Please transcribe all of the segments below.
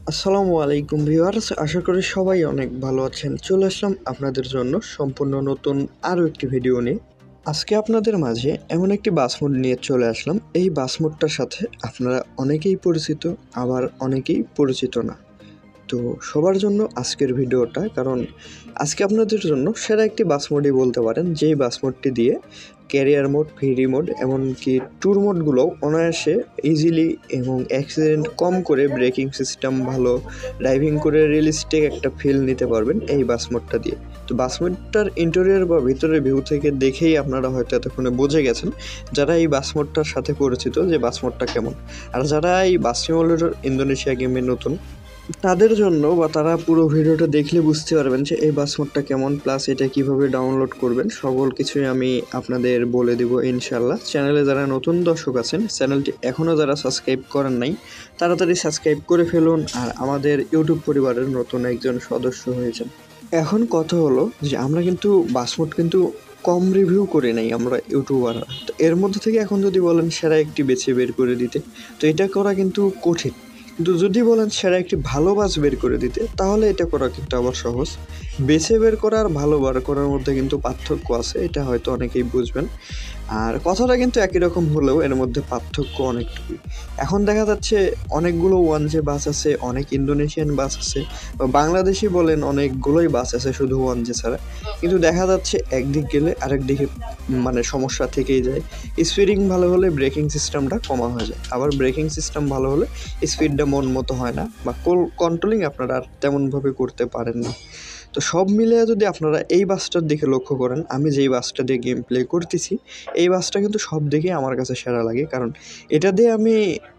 আসসালামু আলাইকুম ভিউয়ার্স, আশা করি সবাই অনেক ভালো আছেন। চলে আসলাম আপনাদের জন্য সম্পূর্ণ নতুন আরও একটি ভিডিও নিয়ে। আজকে আপনাদের মাঝে এমন একটি বাস মোড নিয়ে চলে আসলাম। এই বাস মোডটার সাথে আপনারা অনেকেই পরিচিত, আবার অনেকেই পরিচিত না। তো সবার জন্য আজকের ভিডিওটা, কারণ আজকে আপনাদের জন্য সেরা একটি বাস মোডই বলতে পারেন, যেই বাস মোডটি দিয়ে ক্যারিয়ার মোড, ফেরি মোড, এমনকি ট্যুর মোডগুলোও অনায়াসে ইজিলি এবং অ্যাক্সিডেন্ট কম করে, ব্রেকিং সিস্টেম ভালো, ড্রাইভিং করে রিয়েলিস্টিক একটা ফিল নিতে পারবেন এই বাস মোডটা দিয়ে। তো বাস মোডটার ইন্টেরিয়র বা ভিতরের ভিউ থেকে দেখেই আপনারা হয়তো এতক্ষণে বুঝে গেছেন যারা এই বাস মোডটার সাথে পরিচিত যে বাস মোডটা কেমন। আর যারা এই বাস সিমুলেটর ইন্দোনেশিয়া গেমে নতুন, তাদের জন্য বা তারা পুরো ভিডিওটা দেখলে বুঝতে পারবেন যে এই বাস মোডটা কেমন, প্লাস এটা কিভাবে ডাউনলোড করবেন, সকল কিছুই আমি আপনাদের বলে দেব ইনশাল্লাহ। চ্যানেলে যারা নতুন দর্শক আছেন, চ্যানেলটি এখনও যারা সাবস্ক্রাইব করেন নাই, তাড়াতাড়ি সাবস্ক্রাইব করে ফেলুন আর আমাদের ইউটিউব পরিবারের নতুন একজন সদস্য হয়েছেন। এখন কথা হলো যে আমরা কিন্তু বাস মোড কিন্তু কম রিভিউ করে নাই আমরা ইউটিউবাররা। তো এর মধ্যে থেকে এখন যদি বলেন সেরা একটি বেছে বের করে দিতে, তো এটা করা কিন্তু কঠিন। কিন্তু যদি বলেন সেরা একটি ভালো বাস বের করে দিতে, তাহলে এটা করা কিন্তু আবার সহজ। বেছে বের করা আর ভালো বার করার মধ্যে কিন্তু পার্থক্য আছে, এটা হয়তো অনেকেই বুঝবেন। আর কথাটা কিন্তু একই রকম হলেও এর মধ্যে পার্থক্য অনেকটুকুই। এখন দেখা যাচ্ছে অনেকগুলো ওয়ান জে বাস আছে, অনেক ইন্দোনেশিয়ান বাস আছে, বা বাংলাদেশি বলেন অনেকগুলোই বাস আছে শুধু ওয়ান জে ছাড়া। কিন্তু দেখা যাচ্ছে একদিক গেলে আরেক দিকে মানে সমস্যা থেকেই যায়। স্পিডিং ভালো হলে ব্রেকিং সিস্টেমটা কমা হয়ে যায়, আবার ব্রেকিং সিস্টেম ভালো হলে স্পিডটা মন মতো হয় না, বা কন্ট্রোলিং আপনারা আর তেমনভাবে করতে পারেন না। তো সব মিলিয়ে যদি আপনারা এই বাসটার দিকে লক্ষ্য করেন, আমি যেই বাসটা দিয়ে গেম প্লে করতেছি, এই বাসটা কিন্তু সব দিকে আমার কাছে সেরা লাগে। কারণ এটা দিয়ে আমি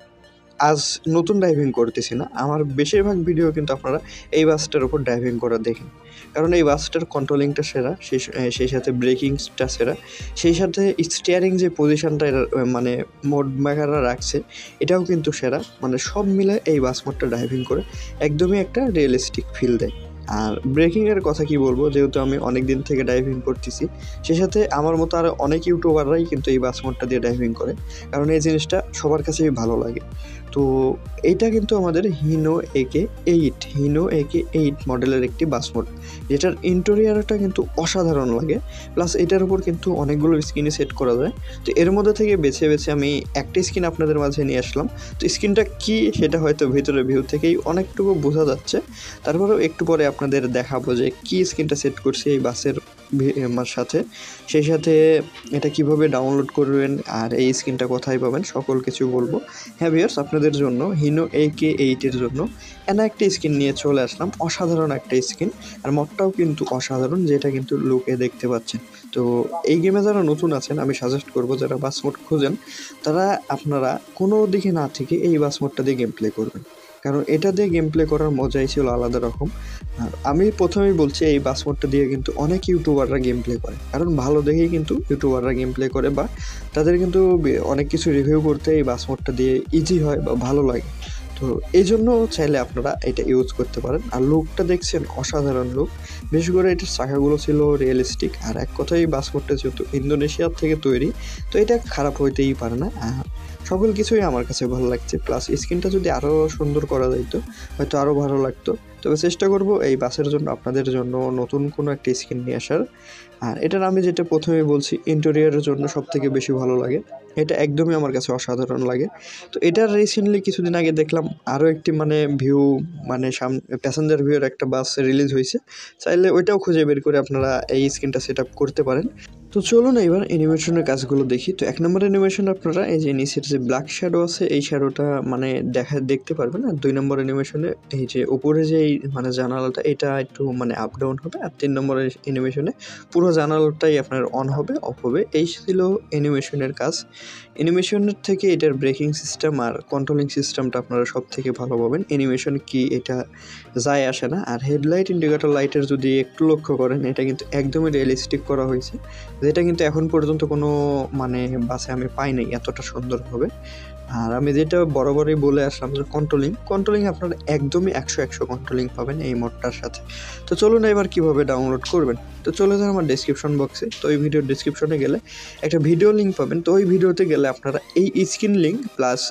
আজ নতুন ড্রাইভিং করতেছি না, আমার বেশিরভাগ ভিডিও কিন্তু আপনারা এই বাসটার উপর ড্রাইভিং করা দেখেন। কারণ এই বাসটার কন্ট্রোলিংটা সেরা, সেই সাথে ব্রেকিংসটা সেরা, সেই সাথে স্টিয়ারিং যে পজিশনটা মানে মোড মেকাররা রাখছে এটাও কিন্তু সেরা। মানে সব মিলে এই বাস মোডটা ড্রাইভিং করে একদমই একটা রিয়েলিস্টিক ফিল দেয়। আর ব্রেকিংয়ের কথা কি বলবো, যেহেতু আমি অনেক দিন থেকে ড্রাইভিং করতেছি, সেই সাথে আমার মতো আরও অনেক ইউটিউবাররাই কিন্তু এই বাস মোডটা দিয়ে ড্রাইভিং করে, কারণ এই জিনিসটা সবার কাছেই ভালো লাগে। তো এইটা কিন্তু আমাদের হিনো AK8 মডেলের একটি বাস মোড, যেটার ইন্টেরিয়রটা কিন্তু অসাধারণ লাগে। প্লাস এটার উপর কিন্তু অনেকগুলো স্ক্রিনে সেট করা যায়। তো এর মধ্যে থেকে বেছে বেছে আমি একটা স্ক্রিন আপনাদের মাঝে নিয়ে আসলাম। তো স্ক্রিনটা কি সেটা হয়তো ভিতরে ভিউ থেকেই অনেকটুকু বোঝা যাচ্ছে, তারপরেও একটু পরে আপনাদের দেখাবো যে কী স্ক্রিনটা সেট করছি এই বাসের সাথে, সেই সাথে এটা কিভাবে ডাউনলোড করবেন আর এই স্ক্রিনটা কোথায় পাবেন সকল কিছু বলবো। হ্যাঁ ভিউয়ার্স, আপনাদের জন্য হিনো AK8 জন্য একটা স্ক্রিন নিয়ে চলে আসলাম, অসাধারণ একটা স্ক্রিন। আর মডটাও কিন্তু অসাধারণ, যেটা কিন্তু লুকে দেখতে পাচ্ছেন। তো এই গেমে যারা নতুন আছেন, আমি সাজেস্ট করবো যারা বাস মোড খোঁজেন, তারা আপনারা কোনো দিকে না থেকে এই বাস মোডটা দিয়ে গেম প্লে করবেন, কারণ এটা দিয়ে গেম প্লে করার মজাই ছিল আলাদা রকম। আর আমি প্রথমেই বলছি, এই বাস মোডটা দিয়ে কিন্তু অনেক ইউটিউবাররা গেম প্লে করে, কারণ ভালো দেখেই কিন্তু ইউটিউবাররা গেম প্লে করে, বা তাদের কিন্তু অনেক কিছু রিভিউ করতে এই বাস মোডটা দিয়ে ইজি হয় বা ভালো লাগে। তো এই জন্য চাইলে আপনারা এটা ইউজ করতে পারেন। আর লুকটা দেখছেন, অসাধারণ লুক। বিশেষ করে এটার চাকাগুলো ছিল রিয়েলিস্টিক। আর এক কথায় বাস মোডটা যেহেতু ইন্দোনেশিয়ার থেকে তৈরি, তো এটা খারাপ হইতেই পারে না। সকল কিছুই আমার কাছে ভালো লাগছে। প্লাস স্ক্রিনটা যদি আরও সুন্দর করা যাইতো হয়তো আরও ভালো লাগতো। তবে চেষ্টা করব এই বাসের জন্য আপনাদের জন্য নতুন কোনো একটা স্ক্রিন নিয়ে আসার। আর এটার আমি যেটা প্রথমে বলছি, ইন্টেরিয়রের জন্য সবথেকে বেশি ভালো লাগে, এটা একদমই আমার কাছে অসাধারণ লাগে। তো এটার রিসেন্টলি কিছুদিন আগে দেখলাম আরও একটি ভিউ, প্যাসেঞ্জার ভিউর একটা বাস রিলিজ হয়েছে, চাইলে ওইটাও খুঁজে বের করে আপনারা এই স্ক্রিনটা সেট আপ করতে পারেন। তো চলুন এবার অ্যানিমেশনের কাজগুলো দেখি। তো 1 নম্বর অ্যানিমেশন আপনারা এই যে নিচের যে ব্ল্যাক শ্যাডো আছে, এই শ্যাডোটা দেখতে পারবেন। আর 2 নম্বর অ্যানিমেশনে এই যে উপরে যে জানালাটা, এটা একটু আপ ডাউন হবে। আর 3 নম্বরের অ্যানিমেশনে পুরো জানালাটাই আপনার অন হবে, অফ হবে। এই ছিল অ্যানিমেশনের কাজ। অ্যানিমেশনের থেকে এটার ব্রেকিং সিস্টেম আর কন্ট্রোলিং সিস্টেমটা আপনারা সব থেকে ভালো পাবেন। অ্যানিমেশন কি এটা যায় আসে না। আর হেডলাইট, ইন্ডিকেটর লাইটের যদি একটু লক্ষ্য করেন, এটা কিন্তু একদমই রিয়েলিস্টিক করা হয়েছে, যেটা কিন্তু এখন পর্যন্ত কোনো বাসে আমি পাই নাই এতটা সুন্দরভাবে। আর আমি যেটা বরাবরই বলে আসলাম যে কন্ট্রোলিং আপনারা একদমই 100 কন্ট্রোলিং পাবেন এই মোডটার সাথে। তো চলুন এবার কীভাবে ডাউনলোড করবেন। তো চলে যান আমার ডেসক্রিপশন বক্সে, তো ওই ভিডিওর ডেসক্রিপশনে গেলে একটা ভিডিও লিঙ্ক পাবেন। তো ওই ভিডিওতে গেলে আপনারা এই স্ক্রিন লিঙ্ক প্লাস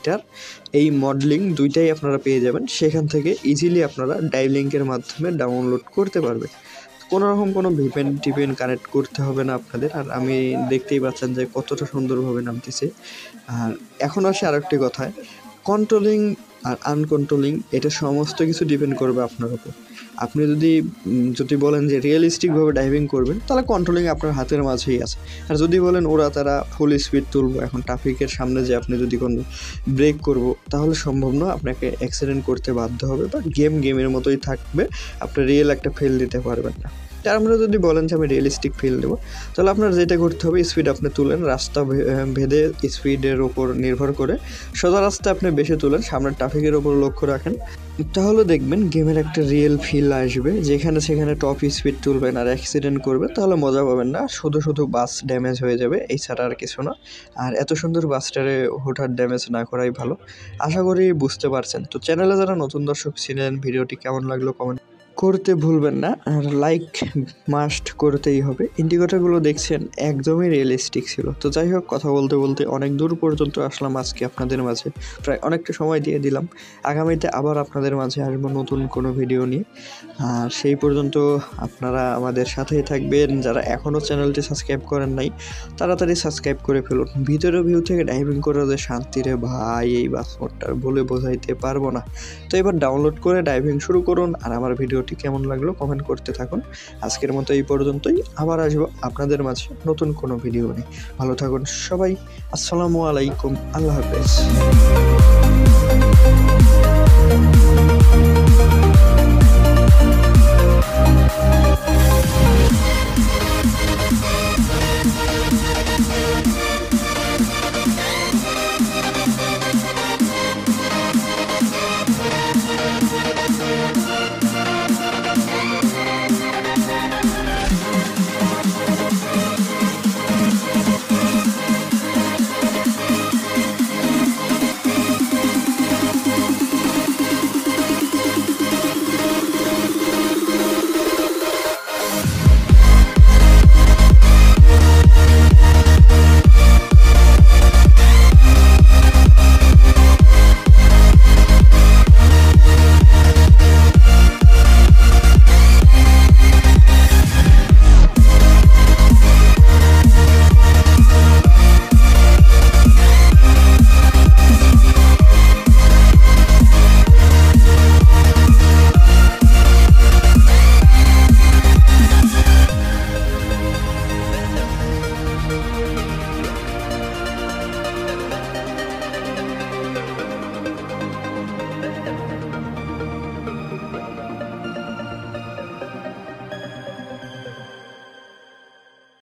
এই মড লিঙ্ক দুইটাই আপনারা পেয়ে যাবেন। সেখান থেকে ইজিলি আপনারা ড্রাইভ লিঙ্কের মাধ্যমে ডাউনলোড করতে পারবেন। কোনো রকম কোনো ভিপিএন কানেক্ট করতে হবে না আপনাদের। আর আমি দেখতেই পাচ্ছেন যে কতটা সুন্দরভাবে নামতেছে। আর এখন আসে আরেকটি কথায়, কন্ট্রোলিং আর আনকন্ট্রোলিং এটা সমস্ত কিছু ডিপেন্ড করবে আপনার উপর। আপনি যদি বলেন যে রিয়েলিস্টিকভাবে ড্রাইভিং করবেন, তাহলে কন্ট্রোলিং আপনার হাতের মাঝেই আছে। আর যদি বলেন তারা ফুল স্পিড তুলবো, এখন ট্রাফিকের সামনে যে আপনি যদি কোনো ব্রেক করব, তাহলে সম্ভব না, আপনাকে অ্যাক্সিডেন্ট করতে বাধ্য হবে বা গেমের মতোই থাকবে, আপনি রিয়েল একটা ফিল দিতে পারবেন না। তার আমরা যদি বলেন যে আমি রিয়েলিস্টিক ফিল দেবো, তাহলে আপনার যেটা করতে হবে, স্পিড আপনি তুলেন, রাস্তা ভেদে স্পিডের ওপর নির্ভর করে সোজা রাস্তা আপনি বেশি তুলেন, সামনের ট্রাফিকের ওপর লক্ষ্য রাখেন, তাহলে দেখবেন গেমের একটা রিয়েল ফিল আসবে। যেখানে সেখানে টপ স্পিড তুলবেন আর অ্যাক্সিডেন্ট করবে, তাহলে মজা পাবেন না, শুধু বাস ড্যামেজ হয়ে যাবে, এছাড়া আর কিছু না। আর এত সুন্দর বাসটারে হুটহাট ড্যামেজ না করাই ভালো। আশা করি বুঝতে পারছেন। তো চ্যানেলে যারা নতুন দর্শক ছিলেন, ভিডিওটি কেমন লাগলো কমেন্ট করতে ভুলবেন না, আর লাইক মাস্ট করতেই হবে। ইন্ডিকেটরগুলো দেখছেন একদমই রিয়েলিস্টিক ছিল। তো যাই হোক, কথা বলতে বলতে অনেক দূর পর্যন্ত আসলাম আজকে আপনাদের মাঝে, প্রায় অনেকটা সময় দিয়ে দিলাম। আগামীতে আবার আপনাদের মাঝে আসবো নতুন কোনো ভিডিও নিয়ে। আর সেই পর্যন্ত আপনারা আমাদের সাথেই থাকবেন। যারা এখনও চ্যানেলটি সাবস্ক্রাইব করেন নাই, তাড়াতাড়ি সাবস্ক্রাইব করে ফেলুন। ভিতরে ভিউ থেকে ড্রাইভিং করা যে শান্তি রে ভাই, এই বাস মোডটা বলে বোঝাইতে পারবো না। তো এবার ডাউনলোড করে ড্রাইভিং শুরু করুন। আর আমার ভিডিওটি কেমন লাগলো কমেন্ট করতে থাকুন। আজকের মতো এই পর্যন্তই, আবার আসবো আপনাদের মাঝে নতুন কোনো ভিডিও নিয়ে। ভালো থাকুন সবাই। আসসালামু আলাইকুম, আল্লাহ হাফেজ।